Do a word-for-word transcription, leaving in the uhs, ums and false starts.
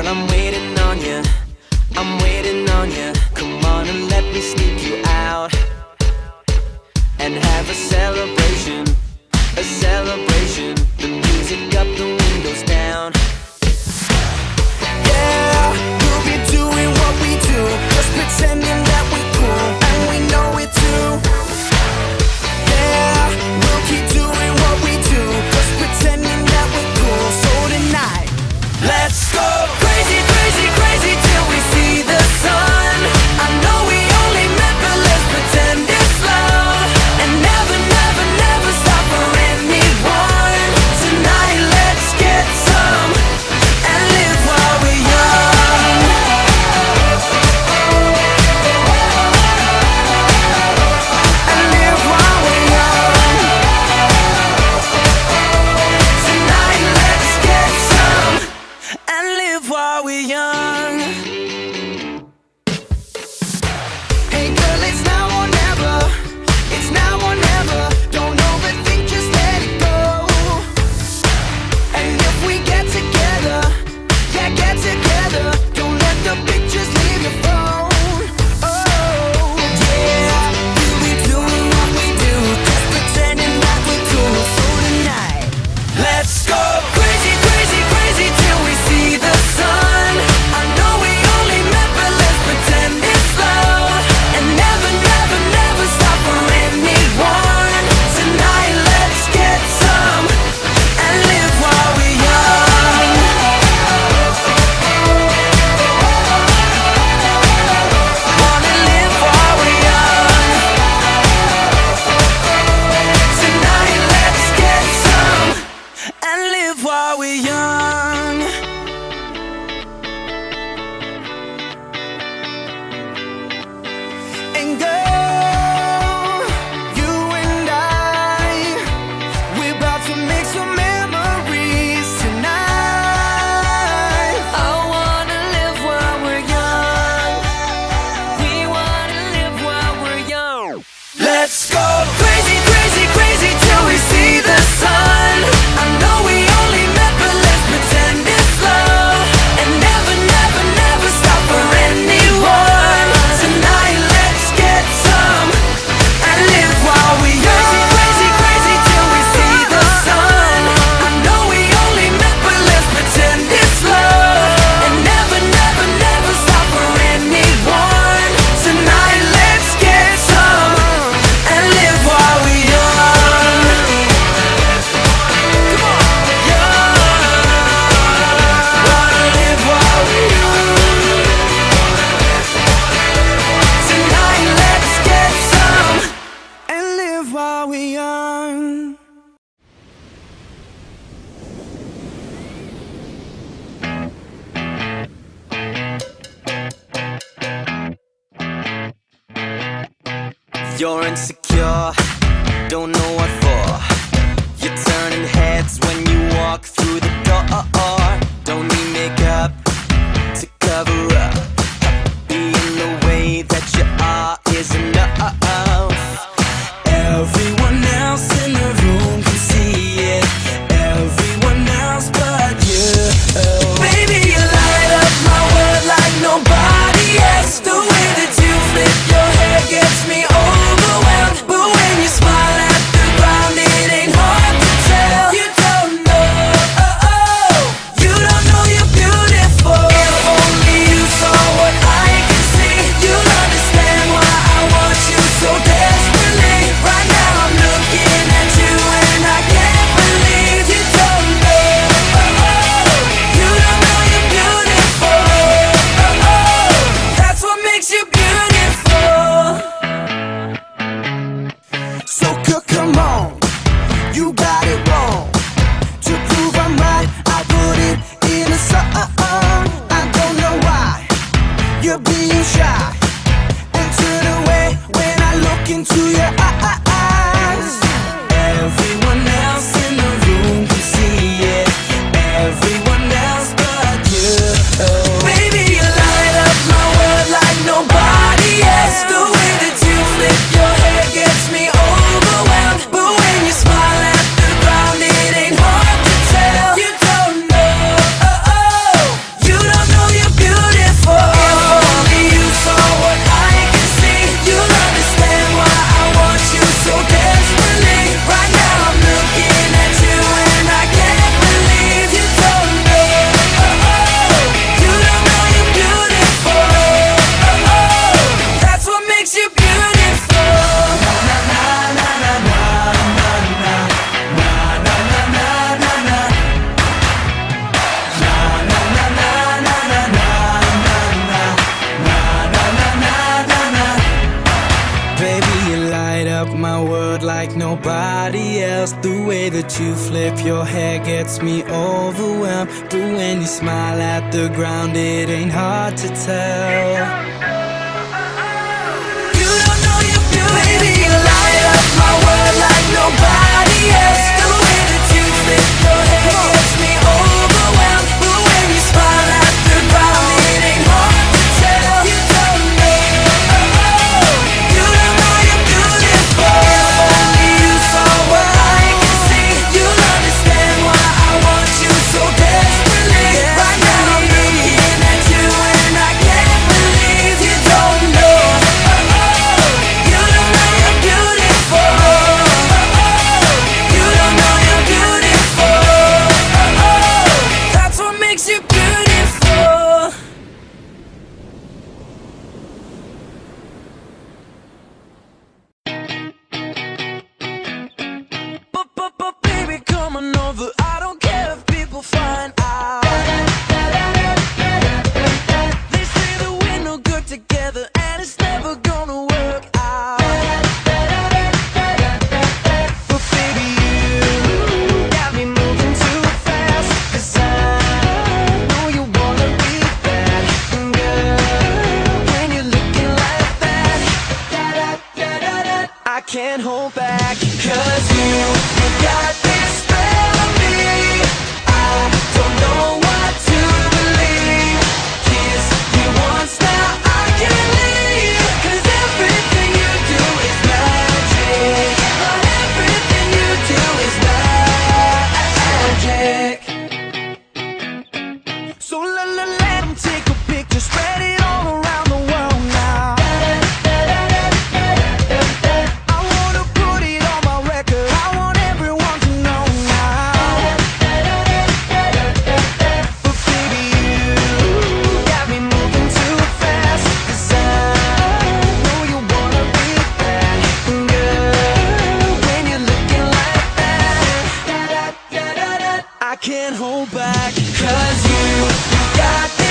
While I'm waiting on you, I'm waiting on you. Come on and let me sneak you out and have a celebration, a celebration. The music up, the windows down. Yeah, we'll be doing what we do, just pretending that we're cool, and we know it too. Yeah, we'll keep doing what we do, just pretending that we're cool. So tonight, let's go crazy, crazy, crazy till we see the sun. I know we only met, but let's pretend it's love, and never, never, never stop for anyone. Tonight, let's get some and live while we're young. And live while we're young. Tonight, let's get some and live while we're young. Hey girl, it's now or never. It's now or never. Don't overthink, just let it go. And if we get together, yeah, get together. Don't let the pictures leave your phone. Oh, yeah, we'll be doing what we do, just pretending that we're cool. So tonight, let's go crazy, crazy, crazy till we see the sun. I know we only met, but let's pretend it's love, and never, never, never stop for anyone. Tonight, let's get some and live while we're young. Wanna live while we're young. Tonight, let's get some and live while we're young. And girl, you and I, we're about to make some memories tonight. I wanna live while we're young. We wanna live while we're young. Let's go crazy, crazy, crazy till we see the sun. I know we only met, but let's pretend it's love, and never, never, never stop for anyone. Tonight, let's get some and live while we're young. Crazy, crazy, crazy till we see the sun. I know we only met, but let's pretend it's love, and never, never, never stop for anyone. Tonight, let's get some and live while we're young. Come on, young. Wanna live while we're young. Tonight, let's get some and live while we're young. You're insecure, don't know what for. You're turning heads when you walk through the door. Don't need makeup to cover up. Being the way that you are is enough. Everyone else in the room can see it, everyone else but you. Baby, you light up my world like nobody else. The way that you flip your hair gets me overwhelmed, but when you smile at the crowd, else. The way that you flip your hair gets me overwhelmed. But when you smile at the ground, it ain't hard to tell. You don't know you're beautiful. Baby, you light up my world like nobody else. The way that you flip your hair gets me overwhelmed. But when you smile at the ground, it ain't hard to tell. You don't know, you don't know you're beautiful. If only you saw what I can see, you'll understand why I want you so desperately. Right now I'm looking at you and I can't believe you don't know. You don't know you're beautiful. You don't know you're beautiful. That's what makes you beautiful. But, but, but baby, come on over. I don't care if people find out. They say that we're no good together and it's never gonna work out. But baby, you got me moving too fast. 'Cause I know you wanna be bad. And girl, when you're looking like that, I can't hold back. 'Cause you, you got this spell on me. I don't know what to believe. Kiss you once, now I can't leave. 'Cause everything you do is magic. Everything you do is magic. So let, let, let 'em take a picture, spread it all around the world now. I wanna put it on my record. I want everyone to know now. But baby, you got me moving too fast. 'Cause I know you wanna be bad. And girl, when you're looking like that, I can't hold back. 'Cause you, you got this